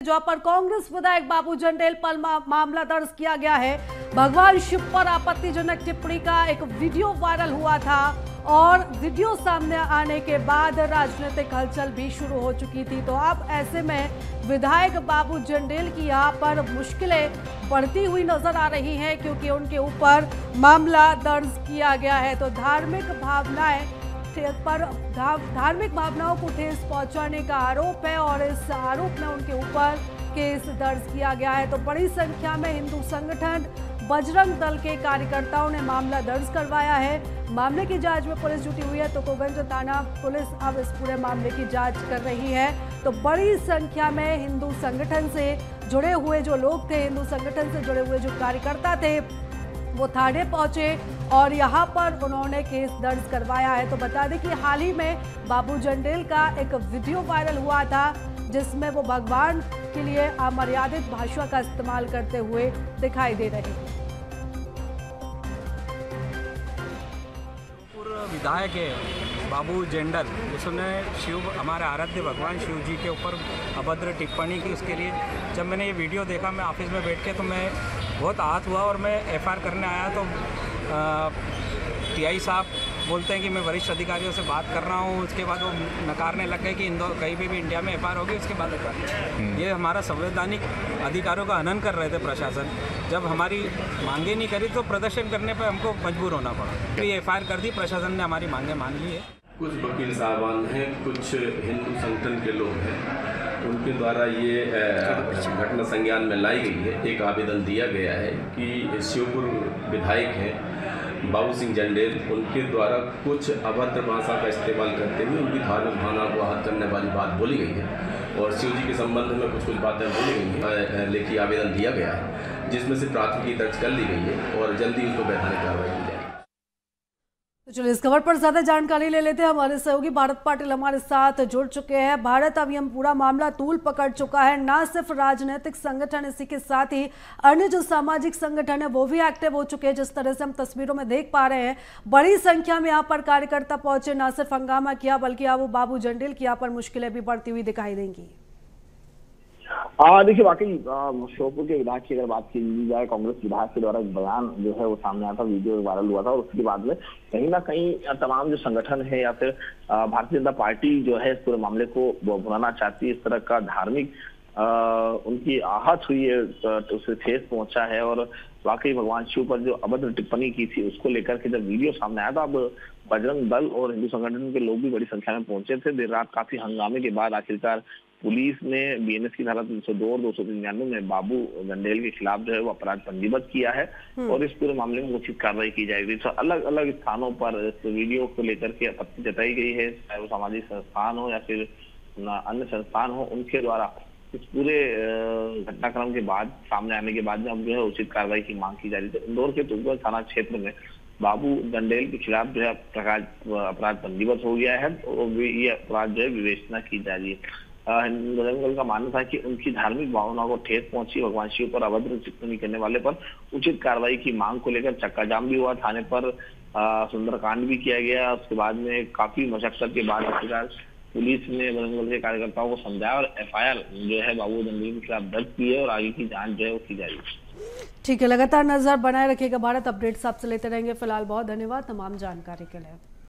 जहां पर कांग्रेस विधायक बाबू जंडेल पर मामला दर्ज किया गया है। भगवान शिव पर आपत्तिजनक टिप्पणी का एक वीडियो वायरल हुआ था और वीडियो सामने आने के बाद राजनीतिक हलचल भी शुरू हो चुकी थी। तो अब ऐसे में विधायक बाबू जंडेल की यहां पर मुश्किलें बढ़ती हुई नजर आ रही हैं, क्योंकि उनके ऊपर मामला दर्ज किया गया है। तो धार्मिक भावनाओं को ठेस पहुंचाने का आरोप है और इस आरोप में उनके ऊपर केस दर्ज किया गया है। तो बड़ी संख्या में हिंदू संगठन बजरंग दल के कार्यकर्ताओं ने मामला दर्ज करवाया है। मामले की जांच में पुलिस जुटी हुई है। तो कोगंज थाना पुलिस अब इस पूरे मामले की जांच कर रही है। तो बड़ी संख्या में हिंदू संगठन से जुड़े हुए जो लोग थे, हिंदू संगठन से जुड़े हुए जो कार्यकर्ता थे, वो थाने पहुंचे और यहां पर उन्होंने केस दर्ज करवाया है। तो बता दें कि हाल ही में बाबू जंडेल का एक वीडियो वायरल हुआ था, जिसमें वो भगवान के लिए अमर्यादित भाषा का इस्तेमाल करते हुए दिखाई दे रहे हैं। विधायक है बाबू जंडेल, उसने हमारे आराध्य भगवान शिव जी के ऊपर अभद्र टिप्पणी की। उसके लिए जब मैंने ये वीडियो देखा, मैं ऑफिस में बैठ के, तो मैं बहुत आहत हुआ और मैं एफआईआर करने आया। तो टीआई साहब बोलते हैं कि मैं वरिष्ठ अधिकारियों से बात कर रहा हूँ। उसके बाद वो नकारने लग गए कि कहीं भी इंडिया में एफआईआर होगी उसके बाद एफआईआर। ये हमारा संवैधानिक अधिकारों का हनन कर रहे थे प्रशासन। जब हमारी मांगे नहीं करी तो प्रदर्शन करने पर हमको मजबूर होना पड़ा। तो ये एफआईआर कर दी, प्रशासन ने हमारी मांगे मान ली है। कुछ वकील साहबान हैं, कुछ हिंदू संगठन के लोग हैं, उनके द्वारा ये घटना संज्ञान में लाई गई है। एक आवेदन दिया गया है कि शिवपुर विधायक हैं बाबू सिंह जंडेल, उनके द्वारा कुछ अभद्र भाषा का इस्तेमाल करते हुए उनकी धार्मिक भावना को आहत करने वाली बात बोली गई है और शिव जी के संबंध में कुछ बातें बोली गई हैं। लेखी आवेदन दिया गया है, जिसमें से प्राथमिकी दर्ज कर ली गई है और जल्दी उसको वैधानिक कार्रवाई की जाएगी। तो चलिए इस खबर पर ज्यादा जानकारी ले लेते हैं। हमारे सहयोगी भारत पाटिल हमारे साथ जुड़ चुके हैं। भारत, अब यह पूरा मामला तूल पकड़ चुका है। ना सिर्फ राजनीतिक संगठन, इसी के साथ ही अन्य जो सामाजिक संगठन है वो भी एक्टिव हो चुके हैं। जिस तरह से हम तस्वीरों में देख पा रहे हैं, बड़ी संख्या में यहाँ पर कार्यकर्ता पहुंचे, ना सिर्फ हंगामा किया बल्कि अब वो बाबू जंडेल की यहाँ पर मुश्किलें भी बढ़ती हुई दिखाई देंगी। देखिए, वाकई श्योपुर के विधायक की अगर बात की जाए, कांग्रेस विधायक के द्वारा एक बयान जो है वो सामने आया था, वीडियो वायरल हुआ था और उसके बाद में कहीं ना कहीं तमाम जो संगठन है या फिर भारतीय जनता पार्टी जो है इस पूरे मामले को भुनाना चाहती है। इस तरह का धार्मिक उनकी आहत हुई है, उसे ठेस पहुंचा है और वाकई भगवान शिव पर जो अभद्र टिप्पणी की थी उसको लेकर के जब वीडियो सामने आया था, अब बजरंग दल और हिंदू संगठन के लोग भी बड़ी संख्या में पहुंचे थे। देर रात काफी हंगामे के बाद आखिरकार पुलिस ने बीएनएस की धारा 302 और 299 में बाबू जंडेल के खिलाफ जो है वो अपराध पंजीबद्ध किया है और इस पूरे मामले में उचित कार्रवाई की जाएगी। तो अलग अलग स्थानों पर इस वीडियो को लेकर के आपत्ति जताई गई है, चाहे वो सामाजिक संस्थान हो या फिर अन्य संस्थान हो, उनके द्वारा इस पूरे घटनाक्रम के बाद सामने आने के बाद में अब जो है उचित कार्रवाई की मांग की जा रही है। इंदौर के तुगलक थाना क्षेत्र में बाबू जंडेल के खिलाफ जो है अपराध पंजीबद्ध हो गया है और ये अपराध जो है विवेचना की जा रही है। बजरंग दल का मानना था कि उनकी धार्मिक भावनाओं को ठेस पहुंची, भगवान शिव पर अभद्र टिप्पणी करने वाले पर उचित कार्रवाई की मांग को लेकर चक्का जाम भी हुआ, थाने पर सुंदरकांड भी किया गया। उसके बाद में काफी मशक्कत के बाद आखिरकार पुलिस ने बजरंग दल के कार्यकर्ताओं को समझाया और एफआईआर जो है बाबू जंडेल के खिलाफ दर्ज की है और आगे की जांच जो है वो की जा रही है। ठीक है, लगातार नजर बनाए रखिएगा। भारत, अपडेट्स आपसे लेते रहेंगे। फिलहाल बहुत धन्यवाद तमाम जानकारी के लिए।